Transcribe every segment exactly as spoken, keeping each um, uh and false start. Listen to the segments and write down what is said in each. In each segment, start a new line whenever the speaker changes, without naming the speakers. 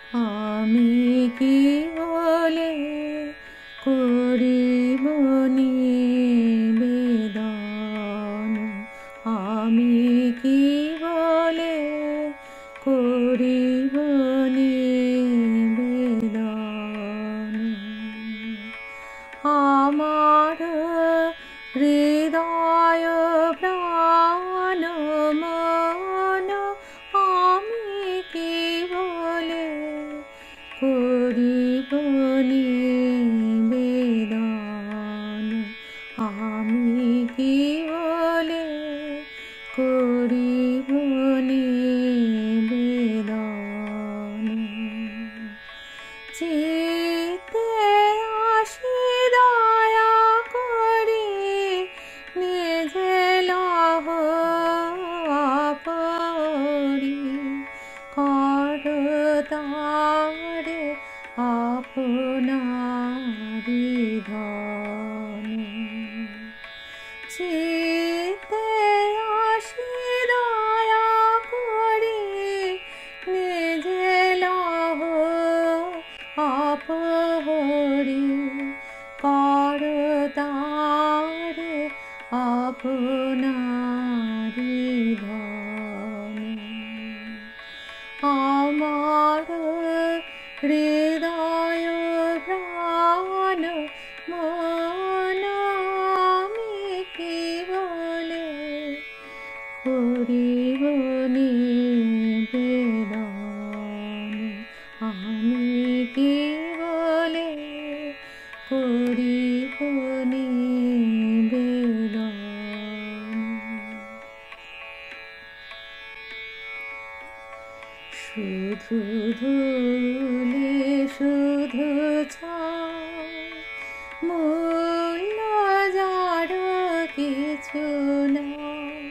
আমি কি বলে করিব নিবেদন, আমি কি বলে করিব নিবেদন। আমার হৃদয় প্রাণ মন আমি কি বলে করিব নিবেদন, আমি কি বলে করিব নিবেদন। চিত্তে আসি দয়া করি নিজে লহ পরি, করতারে আপনারি ধন। চিত্তে আসি দয়া করি নিজে লহ আপহরি, করতারে আপনারি ধন। আমার হৃদয় প্রাণ মন আমি কি বলে করিব নিবেদন, আমি কি বলে করিব নিবেদন। শুধু ধুলি শুধু ছাই, মূল্য যার কিছু নাই,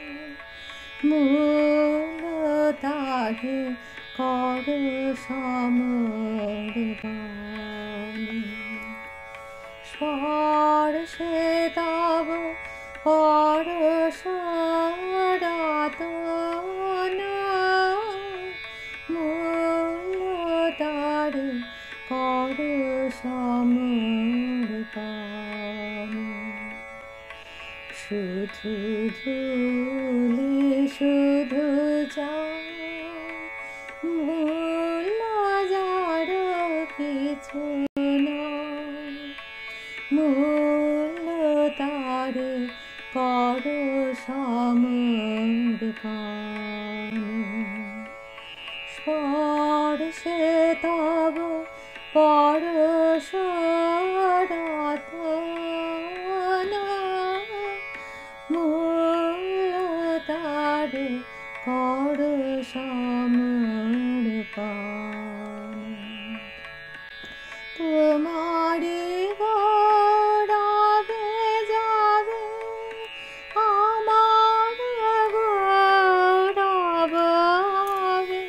মূল্য তারে কর সমর্পণ। স্পর্শে তব পরশরাতন, মূল্য তারে কর সমর্পণ। শুধু ধুলি শুধু চাই, মূল্য যার কিছু নাই, মূল্য তারে কর সমর্পণ। স্পর্শে তব পরশরাতন, মূল্য তারে কর সমর্পণ। তোমারি গৌরবে যাবে আমার গৌরব হবে,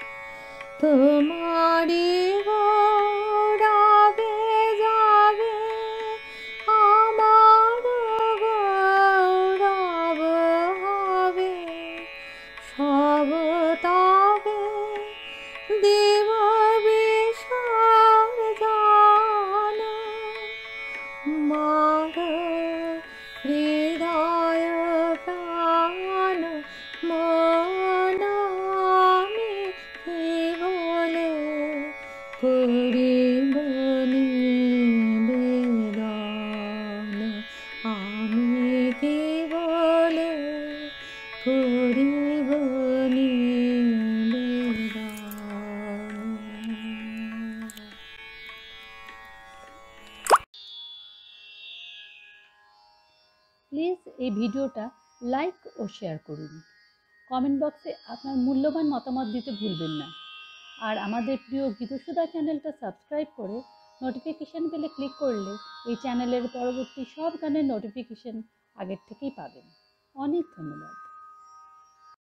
তোমারি গৌরবে যাবে আমার গৌরব হবে। সব তবে দেব বিসর্জন, মার হৃদয় প্রাণ মন আমি কি বলে করিব নিবেদন, আমি কি বলে করিব নিবেদন।
প্লিজ এই ভিডিওটা লাইক ও শেয়ার করুন। কমেন্ট বক্সে আপনার মূল্যবান মতামত দিতে ভুলবেন না। আর আমাদের প্রিয় গীতসুধা চ্যানেলটা সাবস্ক্রাইব করে নোটিফিকেশান বেলে ক্লিক করলে এই চ্যানেলের পরবর্তী সব গানের নোটিফিকেশান আগের থেকেই পাবেন। অনেক ধন্যবাদ।